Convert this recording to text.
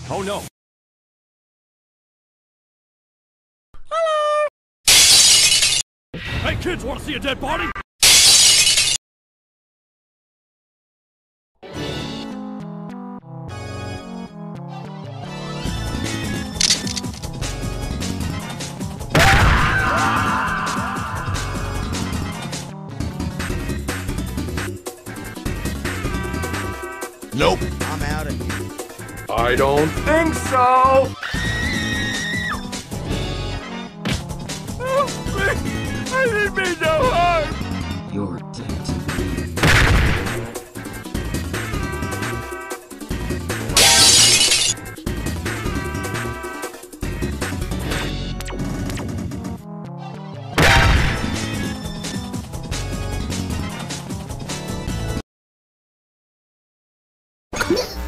Oh no. Hey kids, wanna see a dead body? Nope. I'm out of here. I don't think so. I didn't mean no harm! You're dead. Yeah.